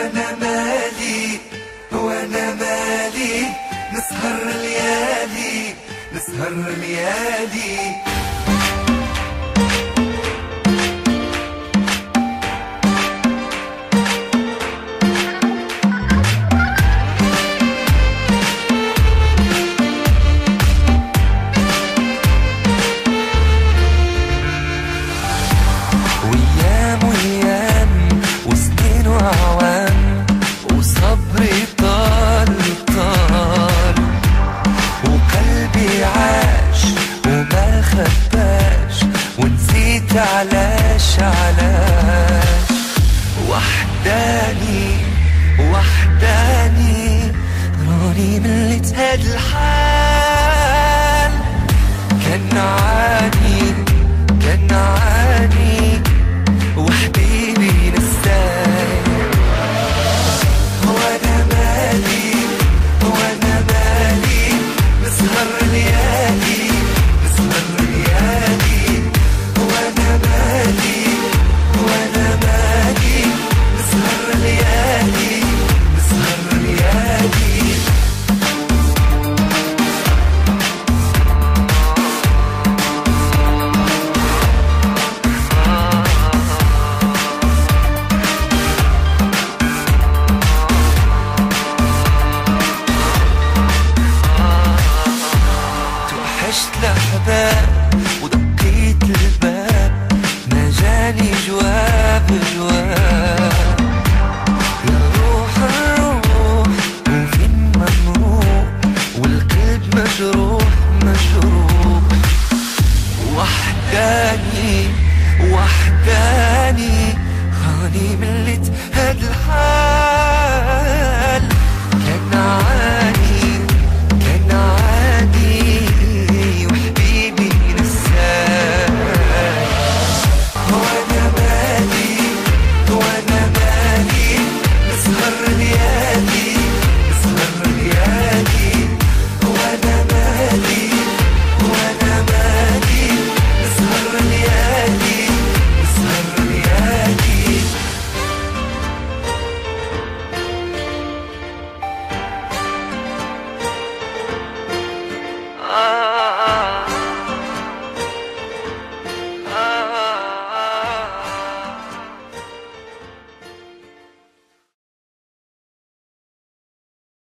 وانا مالي وانا مالي، نسهر ليالي نسهر ليالي. علاش علاش وحداني وحداني، راني مليت هاد الحال. كان عاني وحبيبي نساني. وانا مالي وانا مالي، نسهر ليالي نسهر ليالي. وانا مالي وانا مالي، نسهر ليالي نسهر ليالي. توحشت الأحباب ودقيت الباب، ما جاني جواب. يا روح الروح وفين ما نروح، والقلب مجروح. وحداني راني مليت هاد الحال.